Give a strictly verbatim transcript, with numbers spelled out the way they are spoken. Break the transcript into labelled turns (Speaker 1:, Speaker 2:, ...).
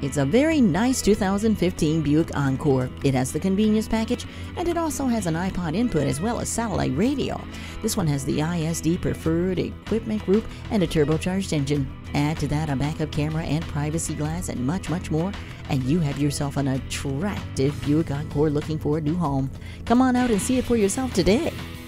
Speaker 1: It's a very nice two thousand fifteen Buick Encore. It has the convenience package, and it also has an iPod input as well as satellite radio. This one has the I S D preferred equipment group and a turbocharged engine. Add to that a backup camera and privacy glass and much, much more, and you have yourself an attractive Buick Encore looking for a new home. Come on out and see it for yourself today.